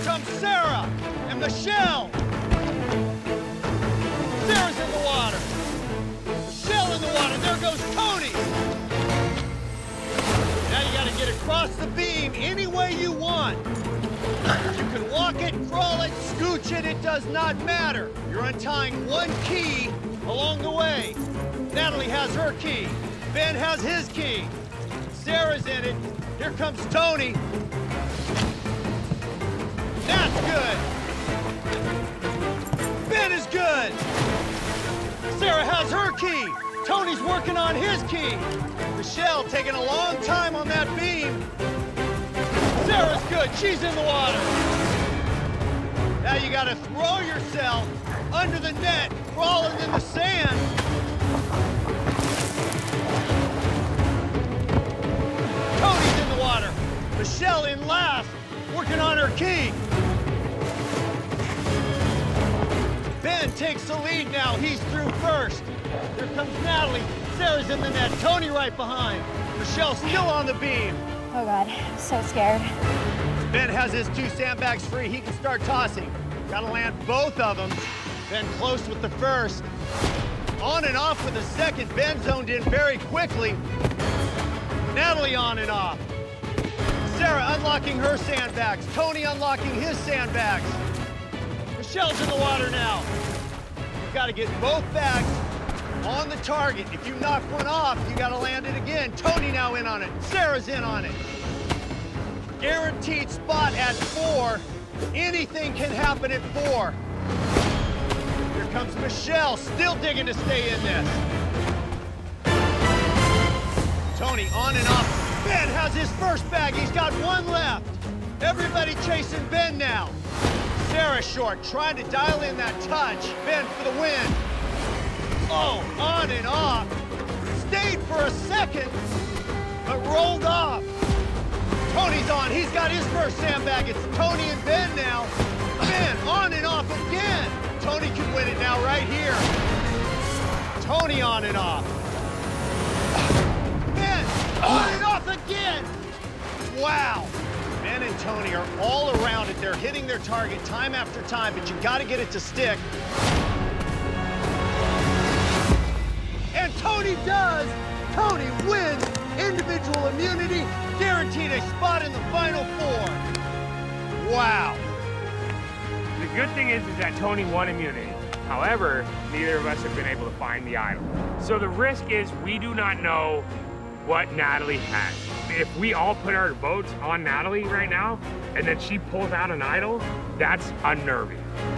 comes Sarah and Michelle. Sarah's in the water. Michelle in the water. There goes Tony. Now you got to get across the beam any way you want. You can walk it, crawl it, scooch it, it does not matter. You're untying one key along the way. Natalie has her key. Ben has his key. Sarah's in it. Here comes Tony. That's good. Ben is good. Sarah has her key. Tony's working on his key. Michelle taking a long time on that beam. Sarah's good. She's in the water. Now you got to throw yourself under the net, crawling in the sand. Tony's in the water. Michelle in last, working on her key. Ben takes the lead now. He's through first. Here comes Natalie. Sarah's in the net. Tony right behind. Michelle still on the beam. Oh, God. I'm so scared. Ben has his 2 sandbags free. He can start tossing. Got to land both of them. Ben close with the first. On and off with the second. Ben zoned in very quickly. Natalie on and off. Sarah unlocking her sandbags. Tony unlocking his sandbags. Michelle's in the water now. You got to get both bags on the target. If you knock one off, you got to land it again. Tony now in on it. Sarah's in on it. Guaranteed spot at 4. Anything can happen at 4. Here comes Michelle, still digging to stay in this. Tony on and off. Ben has his first bag. He's got one left. Everybody chasing Ben now. Sarah short, trying to dial in that touch. Ben for the win. Oh, on and off. Stayed for a second, but rolled off. Tony's on. He's got his first sandbag. It's Tony and Ben now. Ben on and off again. Tony can win it now right here. Tony on and off. Ben on and off again. Wow. Ben and Tony are all around it. They're hitting their target time after time, but you got to get it to stick. And Tony does. Tony wins individual immunity, guaranteed a spot in the Final 4. Wow. The good thing is that Tony won immunity. However, neither of us have been able to find the idol. So the risk is we do not know what Natalie has. If we all put our votes on Natalie right now, and then she pulls out an idol, that's unnerving.